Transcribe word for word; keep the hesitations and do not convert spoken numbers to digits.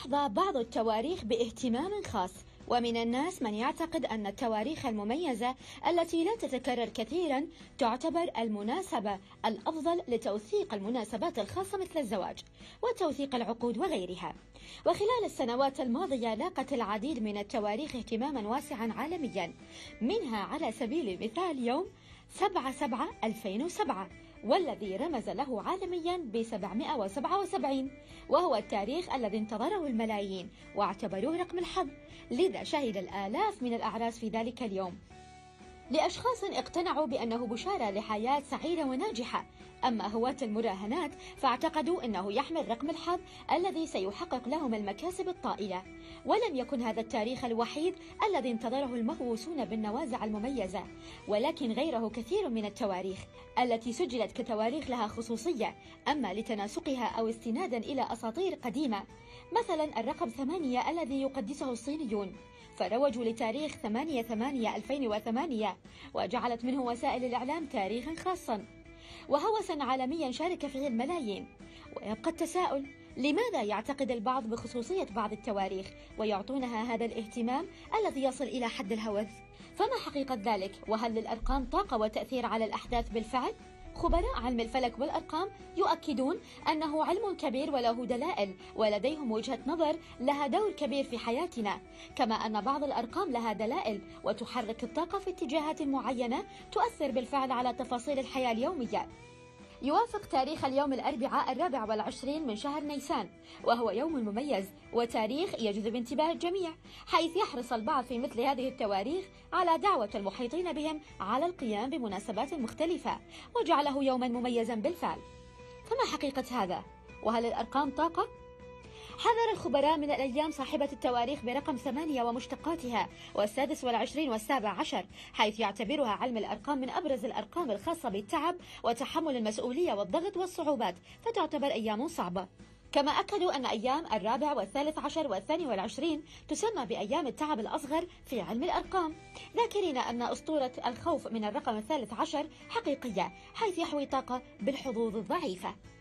تحظى بعض التواريخ باهتمام خاص، ومن الناس من يعتقد أن التواريخ المميزة التي لا تتكرر كثيرا تعتبر المناسبة الأفضل لتوثيق المناسبات الخاصة مثل الزواج وتوثيق العقود وغيرها. وخلال السنوات الماضية لاقت العديد من التواريخ اهتماما واسعا عالميا، منها على سبيل المثال يوم سبعة سبعة ألفين وسبعة، والذي رمز له عالميا ب سبعمئة وسبعة وسبعين، وهو التاريخ الذي انتظره الملايين واعتبروه رقم الحظ، لذا شهد الآلاف من الأعراس في ذلك اليوم لأشخاص اقتنعوا بأنه بشارة لحياة سعيدة وناجحة. أما هواة المراهنات فاعتقدوا أنه يحمل رقم الحظ الذي سيحقق لهم المكاسب الطائلة. ولم يكن هذا التاريخ الوحيد الذي انتظره المهووسون بالنوازع المميزة، ولكن غيره كثير من التواريخ التي سجلت كتواريخ لها خصوصية، أما لتناسقها أو استنادا إلى أساطير قديمة. مثلا الرقم ثمانية الذي يقدسه الصينيون، فروجوا لتاريخ ثمانية ثمانية ألفين وثمانية وجعلت منه وسائل الإعلام تاريخا خاصا وهوسا عالميا شارك فيه الملايين. ويبقى التساؤل، لماذا يعتقد البعض بخصوصية بعض التواريخ ويعطونها هذا الاهتمام الذي يصل إلى حد الهوس؟ فما حقيقة ذلك؟ وهل للأرقام طاقة وتأثير على الأحداث بالفعل؟ خبراء علم الفلك والأرقام يؤكدون أنه علم كبير وله دلائل، ولديهم وجهة نظر لها دور كبير في حياتنا، كما أن بعض الأرقام لها دلائل وتحرك الطاقة في اتجاهات معينة تؤثر بالفعل على تفاصيل الحياة اليومية. يوافق تاريخ اليوم الأربعاء الرابع والعشرين من شهر نيسان، وهو يوم مميز وتاريخ يجذب انتباه الجميع، حيث يحرص البعض في مثل هذه التواريخ على دعوة المحيطين بهم على القيام بمناسبات مختلفة، وجعله يوما مميزا بالفعل. فما حقيقة هذا؟ وهل الأرقام طاقة؟ حذر الخبراء من الأيام صاحبة التواريخ برقم ثمانية ومشتقاتها والسادس والعشرين والسابع عشر، حيث يعتبرها علم الأرقام من أبرز الأرقام الخاصة بالتعب وتحمل المسؤولية والضغط والصعوبات، فتعتبر أيام صعبة. كما أكدوا أن أيام الرابع والثالث عشر والثاني والعشرين تسمى بأيام التعب الأصغر في علم الأرقام، ذاكرين أن أسطورة الخوف من الرقم الثالث عشر حقيقية، حيث يحوي طاقة بالحظوظ الضعيفة.